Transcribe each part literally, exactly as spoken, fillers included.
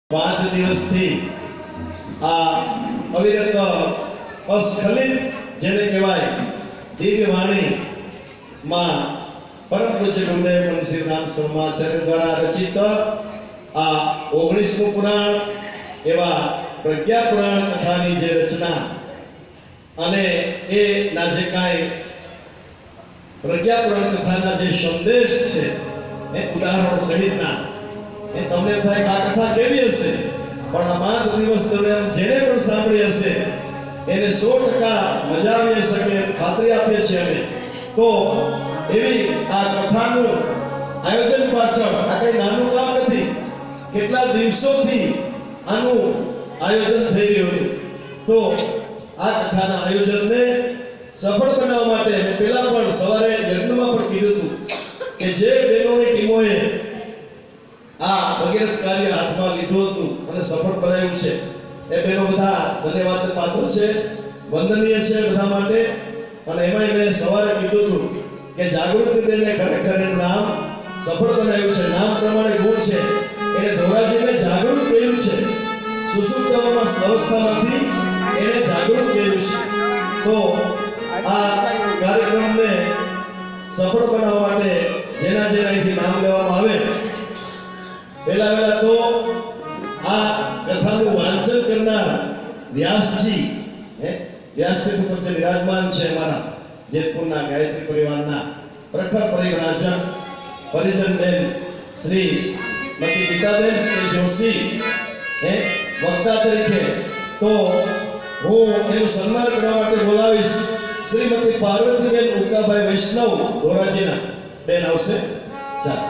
पांच दिवस थी आ अविरत अस्खलित जेने कहेवाय दिव्य वाणी मां परम पूज्य गुरुदेव मुंशी राम शर्माचार्य द्वारा रचित आ ओगણીસમું पुराण एवा प्रज्ञा पुराण कथानी जे रचना अने ए ना जे काई प्रज्ञा पुराण कथाना जे संदेश छे ए उदाहरण सहितना ए तमने थाय आ कथा केवी हशे पण आ पांच दिवस दरमियान जेने पण सांभળી हशे એને સો ટકા મજા આવી શકે ખાતરી આપીએ છીએ અમે તો એવી આ કથાનું આયોજન પાછળ આ કઈ નાનું કામ નથી કેટલા દિવસોથી આનું આયોજન થઈ રહ્યું હતું તો આ કથાના આયોજનને સફળ બનાવવા માટે મેં પહેલા પણ સવારે યજ્ઞમાં પણ કીધું હતું કે જે બહેનોની ટીમોએ આ ભગીરથ કાર્ય હાથમાં લીધું હતું અને સફળ બનાવ્યું છે એ બહેનો બધા ધન્યવાદને પાત્ર છે વંદનીય છે બધા માટે અને એમાંય મેં સવારે કીધું હતું કે જાગૃતિબેનને ખરેખર એનું નામ સફળ બનાવ્યું છે નામ પ્રમાણે ગુણ છે એને ધોરાજીને જાગૃત કર્યું છે સુસુપ્તમાં અવસ્થામાંથી એને જાગૃત કર્યું છે તો આ કાર્યક્રમને સફળ બનાવવા માટે જેના જેના અહીંથી નામ લેવામાં આવે પહેલા પહેલા તો आ कथाનું વાંચન કરનાર વ્યાસજી હે વ્યાસપીઠ ઉપર જે વિરાજમાન છે અમારા જેતપુરના ગાયત્રી પરિવારના પ્રખર પરિવ્રાજક પરિજનબેન શ્રી મતી ગીતાબેન જોશી હે વક્તા તરીકે તો હું એનું સન્માન કરવા માટે બોલાવીશ શ્રીમતી પાર્વતીબેન ઉકાભાઈ વૈષ્ણવ ધોરાજીના બેન આવશે ચાલો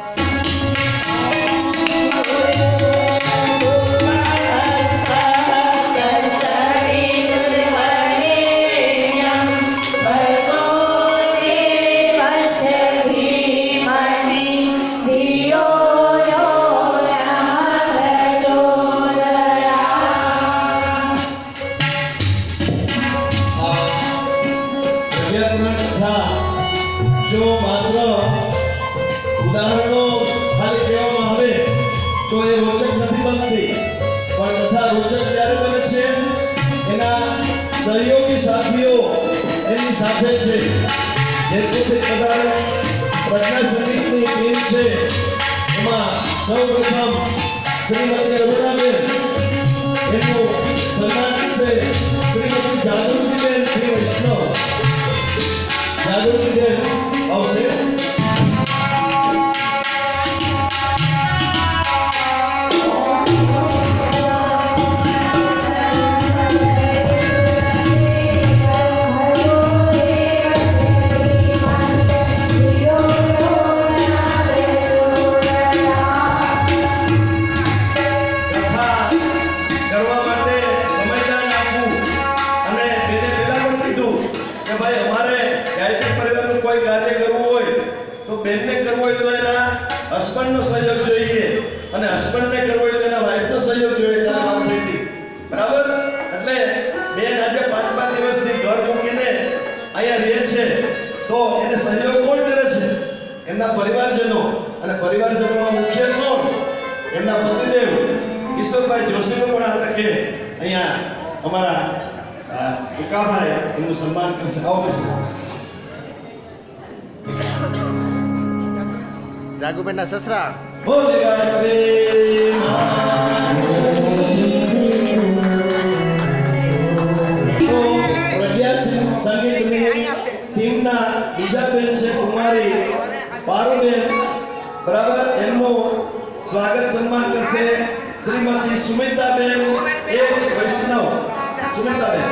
जो मात्र उदाहरणों खाली कहेवामां आवे तो ए रोचक नहीं बनती पण कथा रोचक त्यारे बने छे एना सहयोगी साथीओ एनी साथे छे जेतुથી પધાર પ્રજ્ઞા સંગીતની ટીમ છે એમાં સૌપ્રથમ શ્રીમતી અરુણાબેન એનું સન્માન છે શ્રીમતી જાગૃતિબેન વૈષ્ણવ જાગૃતિબેન આવશે हस्बैंड नो सहयोग જોઈએ અને હસ્બન્ડ ને કરવો હોય તો એના વાઇફ નો સહયોગ જોઈએ તારે વાત થઈ હતી બરાબર એટલે બેન આજે પાંચ પાંચ દિવસથી ઘર મૂકીને અહીંયા રહે છે તો એને સહયોગ કોણ કરે છે એમના પરિવારજનો અને પરિવારજનોમાં મુખ્ય કોણ એમના પતિદેવ કિશોરભાઈ જોશીનો પણ આ તકે અહીંયા અમારા ઉકાભાઈ એનું સન્માન કરશે આવો जागुबेना ससरा बोलेगा प्रेम तो प्रज्ञा संगीत में टीमना बीजा बेन છે કુમારી પારુબેન બરાબર એમનો સ્વાગત સન્માન કરશે શ્રીમતી સુમિતાબેન એક વૈષ્ણવ સુમિતાબેન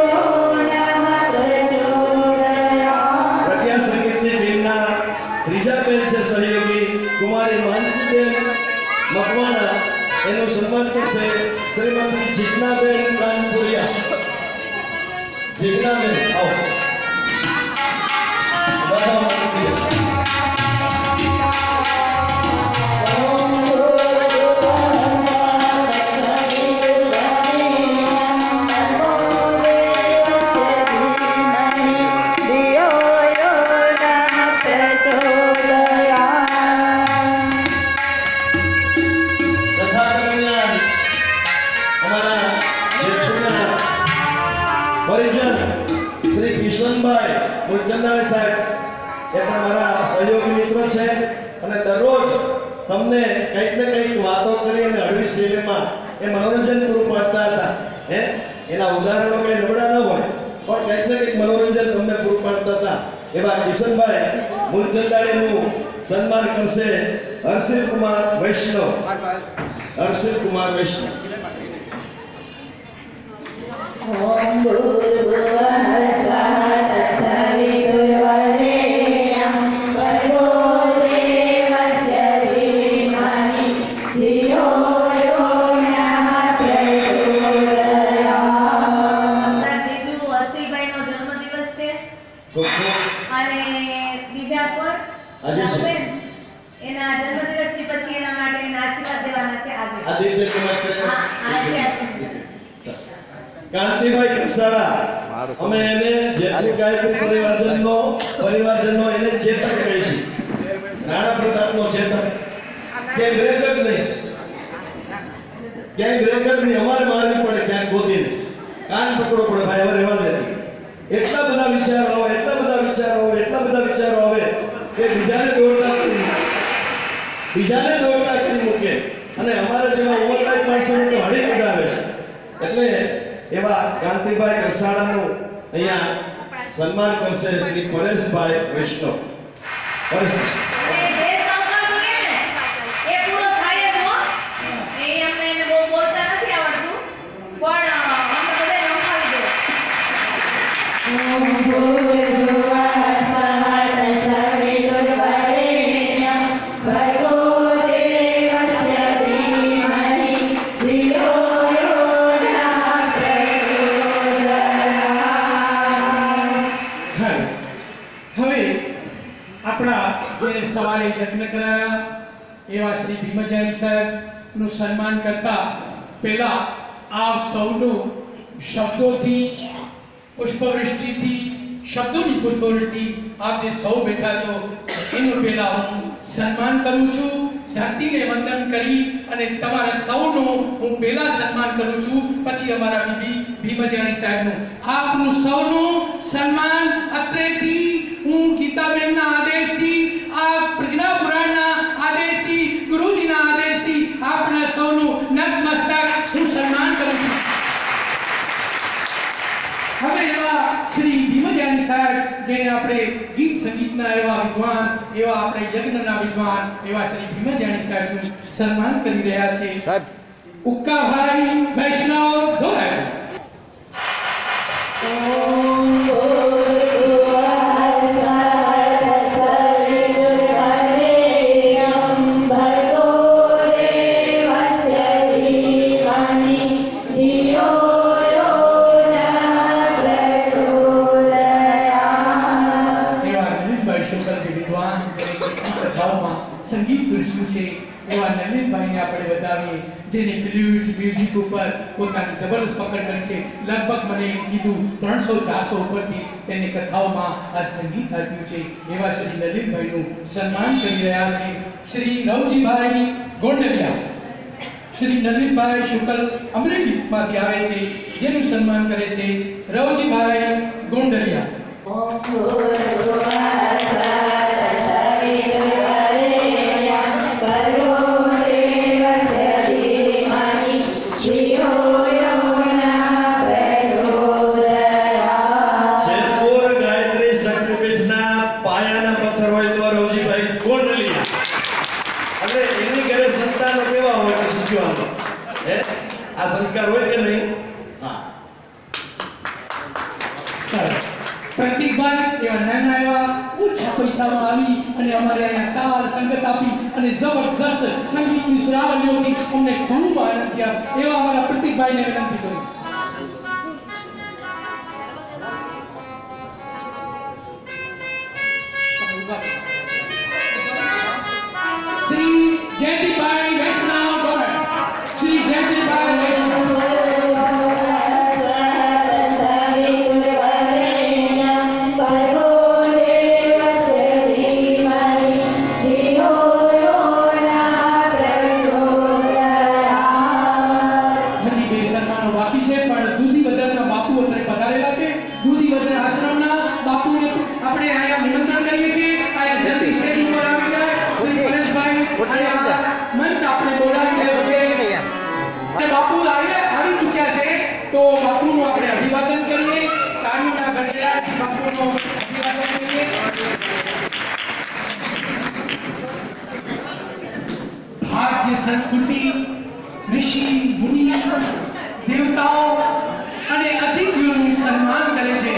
ત્રીજા નહીં આવો બધા મળશે ચંદાણી સાહેબ એ પણ મારા સહયોગી મિત્ર છે અને દરરોજ તમને કંઈક ને કંઈક વાતો કરી અને હળવી શૈલીમાં એ મનોરંજન પૂરું પાડતા હતા હે એના ઉદાહરણો કંઈ નબળા ન હોય પણ કંઈક ને કંઈક મનોરંજન તમને પૂરું પાડતા હતા એવા કિશનભાઈ મૂલચંદાણીનું સન્માન કરશે હર્ષિલ કુમાર વૈષ્ણવ હર્ષિલ કુમાર વૈષ્ણવ ઓમ ભૂર્ભુવઃ સ્વઃ તત્સવિતુર્વરેણ્યં ભર્ગો દેવસ્ય ધીમહિ ધિયો યો નઃ પ્રચોદયાત્. સર, બીજું હર્ષિલભાઈનો જન્મદિવસ છે અને બીજા પર આજે છે એના જન્મદિવસની પછી એના માટે એના આશીર્વાદ દેવાના છે આજે. આ દિવ્ય કુમાર છે હા, આ એટલે કાંતિભાઈ કસાડા અમે એને જેટલું ગાયત્રી પરિવારજનનો પરિવારજનનો એને ચેતક કહે છે રાણા પ્રતાપનો ચેતક કે બ્રેક જ નહીં ક્યાંય બ્રેક જ નહીં અમારે મારવી પડે ક્યાંક ગોતીને કાન પકડો પડે ભાઈ હવે રહેવા દે એટલા બધા વિચારો આવે એટલા બધા વિચારો આવે એટલા બધા વિચારો આવે કે બીજાને દોડતા કરી બીજાને દોડતા કરી મૂકે અને અમારા જેવા ઉંમરલાયક માણસોને તો હળી ઉડાવે છે એટલે એવા કાંતિભાઈ કસાડાનું અહીંયા સન્માન કરશે શ્રી પરેશભાઈ વૈષ્ણવ. પરેશ અને જે સંકલ્પ લે ને એ પૂરો થાય જ હો. એ અમને એને બહુ બોલતા નથી આવડતું પણ અમને બધાને રમાવી દો. ઓમ ભૂર્ભુવઃ સ્વઃ તત્સવિતુર્વરેણ્યં ભર્ગો દેવસ્ય ધીમહિ ધિયો જેને સવારે યજ્ઞ કરાયા એવા શ્રી ભીમજાની સાહેબનું સન્માન કરતા પહેલા આપ સૌનું શબ્દોથી પુષ્પવૃષ્ટિથી શબ્દોની પુષ્પવૃષ્ટિ આપ જે સૌ બેઠા છો એનું પહેલા હું સન્માન કરું છું. ધરતીને વંદન કરી અને તમારા સૌનું હું પહેલા સન્માન કરું છું પછી અમારા બીબી ભીમજાની સાહેબનું આપનું સૌનું સન્માન અત્રેથી હું ગીતાબેનના આદેશથી આ પ્રજ્ઞા પુરાણના આદેશથી ગુરુજીના આદેશથી આપના સૌનું નતમસ્તક હું સન્માન કરું છું. હવે એવા શ્રી ભીમજાની સાહેબ જેને આપણે ગીત સંગીતના એવા વિદ્વાન એવા આપણે યજ્ઞના વિદ્વાન એવા શ્રી ભીમજાની સાહેબનું સન્માન કરી રહ્યા છે. સાહેબ ઉક્કાભાઈ વૈષ્ણવ ધોરાજી. ઓમ ભૂર્ભુવઃ સ્વઃ તત્સવિતુર્વરેણ્યં ભર્ગો દેવસ્ય ધીમહિ ધિયો યો નઃ પ્રચોદયાત્. એવા નલિનભાઈ શુક્લ જે વિદ્વાન કથાઓમાં સંગીત પીરસ્યું છે એવા નલિનભાઈને આપણે વધાવીએ જેને ફ્લુઇડ મ્યુઝિક ઉપર પોતાની જબરદસ્ત પકડ કરી છે. લગભગ મને કીધું ત્રણસો ચારસો ઉપરથી તેને કથાઓમાં આ સંગીત આપ્યું છે. એવા શ્રી નલિનભાઈનું સન્માન કરી રહ્યા છે શ્રી રવજીભાઈ ગોંડલિયા. શ્રી નલિનભાઈ શુક્લ અમરેલીમાંથી આવે છે જેનું સન્માન કરે છે રવજીભાઈ ગોંડલિયા. ઓમ ભૂર્ભુવઃ સ્વઃ તત્સવિતુર્વરેણ્યં ભર્ગો દેવસ્ય ધીમહિ ધિયો યો નઃ પ્રચોદયાત્. જેતપુર ગાયત્રી શક્તિપીઠના પાયાના પથ્થર હોય તો રવજીભાઈ ગોંડલિયા એટલે એની ઘરે સંતાનો કેવા હોય તો શીખવાનો હે આ સંસ્કાર હોય કે નહીં? હા સરસ. પ્રતિકભાઈ એવા નાના એવા ઓછા પૈસામાં આવી અને અમારે અહીંયા તાલ સંગત આપી અને જબરદસ્ત સંગીતની સુરાવલીઓથી અમને ખૂબ આનંદ થયા એવા અમારા પ્રતિકભાઈને વિનંતી કરું. दूधीवદર आश्रमના બાપુને આપણે આયા નિમંત્રણ કરીએ છીએ આયા જલ્દી સ્ટેજ ઉપર આવી જાય શ્રી પરેશભાઈ આયા મંચ આપણે બોલાવી લેવો છે અને બાપુ આયા આવી ચૂક્યા છે તો બાપુનું આપણે અભિવાદન કરીએ તાળીઓના ગણગડાટ બાપુનો અભિવાદન કરીએ भारतीय संस्कृति ऋषि मुनि देवताओं અને અતિથિઓનું સન્માન કરે છે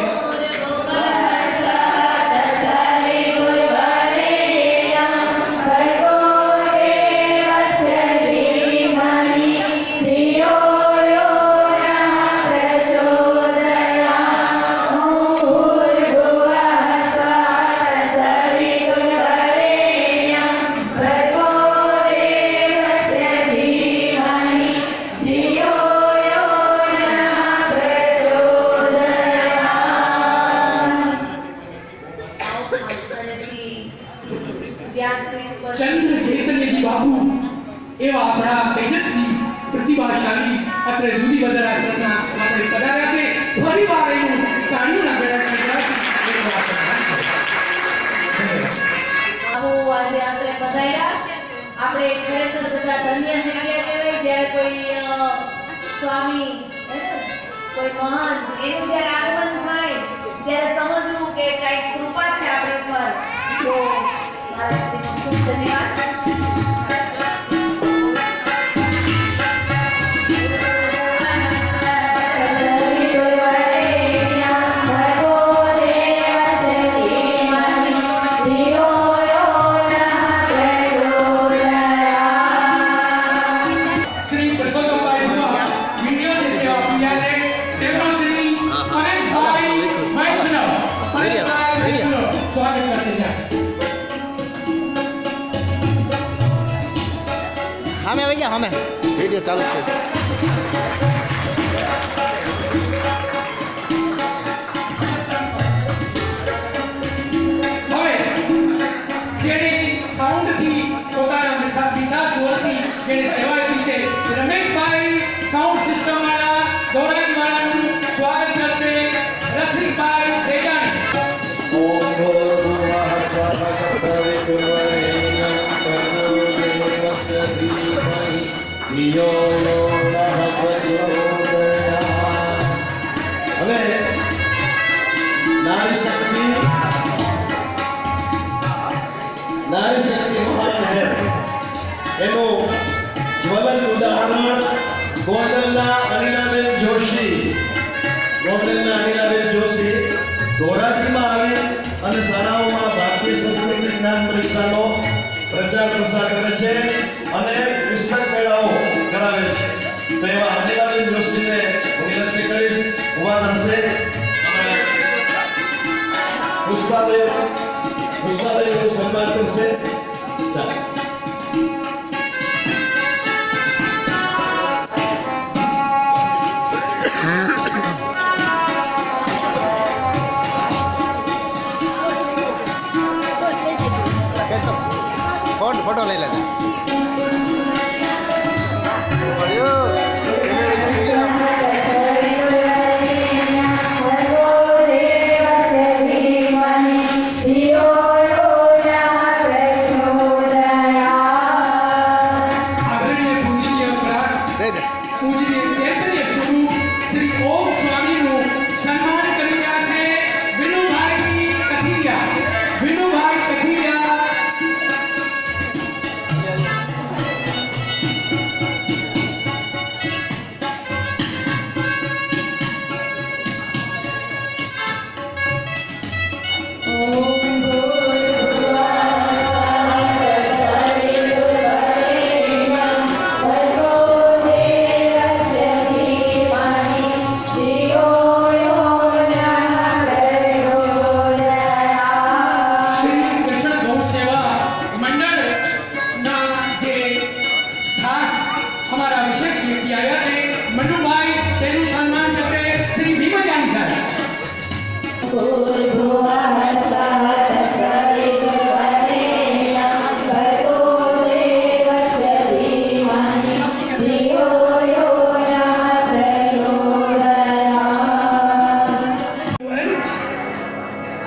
चंद्र चैतन्य जी बाबू एवा अपना तेजस्वी प्रतिभाशाली अत्रे दूधीवદર आश्रमના આપણે પધાર્યા છે ફરીવાર એનું તાળીઓના ગણગડાટ આવો આજે આપણે પધાર્યા આપણે ખરેખર બધા ધન્ય થઈ ગયા કહેવાય જ્યારે કોઈ સ્વામી કોઈ મહાન એનું જ્યારે આગમન થાય ત્યારે સમજવું કે કઈ કૃપા છે આપણે પર તો મારા શ્રી ખૂબ ધન્યવાદ हमें भैया हमें वीडियो चालू है હવે જેને સાઉન્ડ થી પોતાના મીઠા મીઠા સ્વરથી જેને સેવા આપી છે રમેશભાઈ સાઉન્ડ સિસ્ટમ વાળા દોરાજી વાળાનું સ્વાગત કરશે રસિકભાઈ સેજાણી ओम भूर्भुवः स्वः तत्सवितुर्वरेण्यं भर्गो देवस्य धीमहि धियो यो नः प्रचोदयात्। હવે નારી શક્તિ નારી શક્તિ મહાન है એનું જ્વલંત ઉદાહરણ ગોંડલના અનિલાબેન જોશી ગોંડલના અનિલાબેન જોશી ધોરાજીમાં આવી અને શાળાઓમાં ભારતીય સંસ્કૃતિ જ્ઞાન પરીક્ષાનો પ્રચાર પ્રસાર કરે છે અને પુસ્તક મેળાઓ કરાવે છે તો એવા અનિલાબેન જોશીને હું વિનંતી કરીશ ઉભા થશે પુષ્પાબેન પુષ્પાબેનનું સન્માન કરશે ચાલો फोटो फोटो ले लेते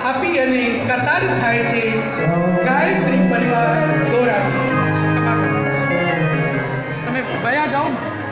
આપી અને કતાર થાય છે ગાયત્રી પરિવાર ધોરાજી. તમે ભયા જાઓ.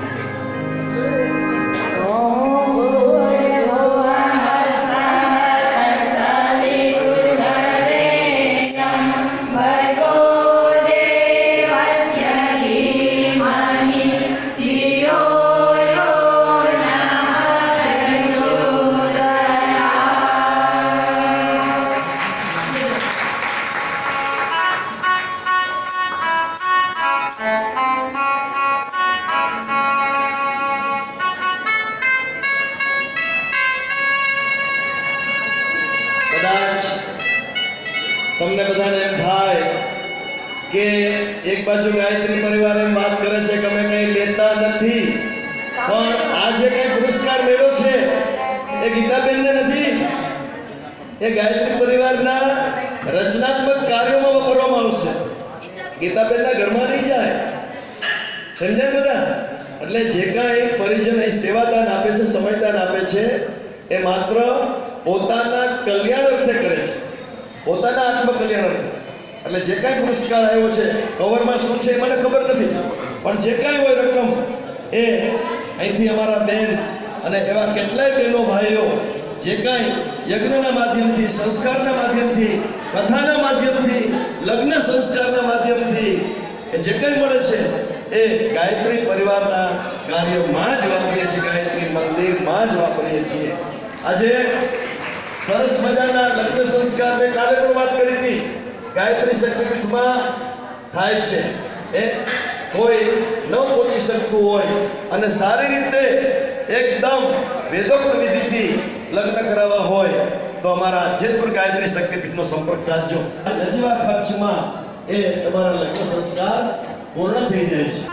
તમને બધાને એમ થાય કે એક બાજુ ગાયત્રી પરિવાર એમ વાત કરે છે કે અમે કંઈ લેતા નથી, પણ આ જે કંઈ પુરસ્કાર મેળ્યો છે એ ગીતાબેનને નથી, એ ગાયત્રી પરિવારના રચનાત્મક કાર્યોમાં વાપરવામાં આવશે. ગીતાબેનના ઘરમાં નહીં જાય. સમજાય બધા? એટલે જે કાંઈ પરિજન અહીં સેવાદાન આપે છે, સમયદાન આપે છે, એ માત્ર પોતાના કલ્યાણ અર્થે કરે છે, પોતાના આત્મકલ્યાણ અર્થે. એટલે જે કાંઈ પુરસ્કાર આવ્યો છે, કવરમાં શું છે એ મને ખબર નથી, પણ જે કાંઈ હોય રકમ એ અહીંથી અમારા બેન અને એવા કેટલાય બહેનો ભાઈઓ જે કાંઈ યજ્ઞના માધ્યમથી, સંસ્કારના માધ્યમથી, કથાના માધ્યમથી, લગ્ન સંસ્કારના માધ્યમથી એ જે કંઈ મળે છે એ ગાયત્રી પરિવારના કાર્યમાં જ વાપરીએ છીએ, ગાયત્રી મંદિરમાં જ વાપરીએ છીએ. આજે સરસ મજાના લગ્ન સંસ્કાર મેં કાલે પણ વાત કરી હતી, ગાયત્રી શક્તિપીઠમાં થાય છે. એ કોઈ ન પહોંચી શકતું હોય અને સારી રીતે એકદમ વેદોક્ત વિધિથી લગ્ન કરાવવા હોય તો અમારા જેતપુર ગાયત્રી શક્તિપીઠનો સંપર્ક સાધજો. નજીવા ખર્ચમાં એ તમારા લગ્ન સંસ્કાર પૂર્ણ થઈ જાય છે.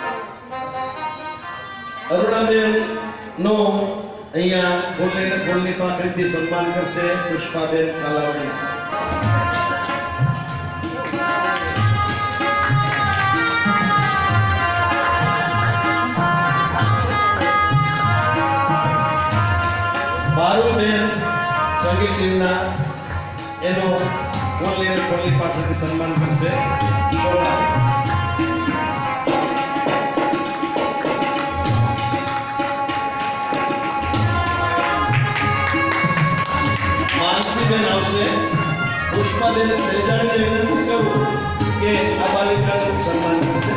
અરુણાબેન નો અહીંયા ફૂલની ફૂલની પાંખડીથી સન્માન કરશે પુષ્પાબેન કાલાવડી. પારુલબેન સંગીત ટીમના એનો ફૂલની ફૂલની પાંખડીથી સન્માન કરશે. માનસીબેન આવશે. પુષ્પાબેન સેજાણીને વિનંતી કરું કે આ બાલિકાનું સન્માન કરશે.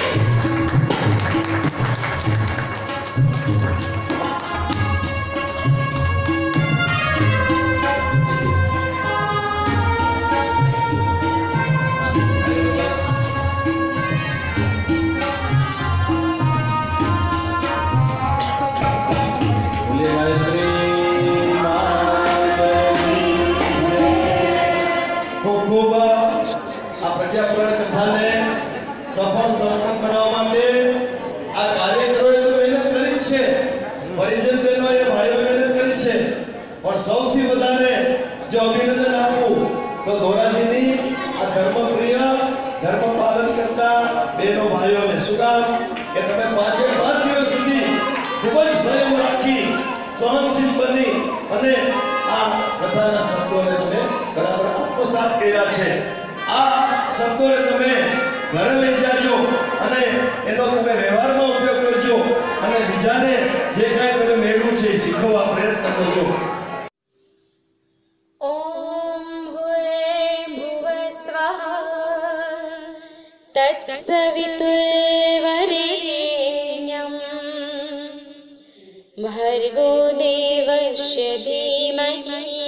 સફળ સંપન્ન કરવા માટે આ કાર્યકરોએ તો મહેનત કરી છે, પરિજન બહેનોએ ભાઈઓ મહેનત કરી છે, પણ સૌથી વધારે જો અભિનંદન આપું તો ધોરાજીની આ ધર્મપ્રિય ધર્મ પાલન કરતા બહેનો ભાઈઓને. શું કામ કે તમે પાંચે પાંચ દિવસ સુધી ખૂબ જ સંયમ રાખી સહનશીલ બની અને આ કથાના શબ્દોને તમે બરાબર આત્મસાત કર્યા છે. આ શબ્દોને તમે ઘરે લઈ જાજો અને એનો તમે વ્યવહારમાં ઉપયોગ કરજો અને બીજાને જે કાંઈ તમે મેળવ્યું છે એ શીખવવા પ્રયત્ન કરજો. ઓમ ભૂર્ભુવસ્વઃ તત્સવિતુર્વરેણ્યં ભર્ગો દેવસ્ય ધીમહિ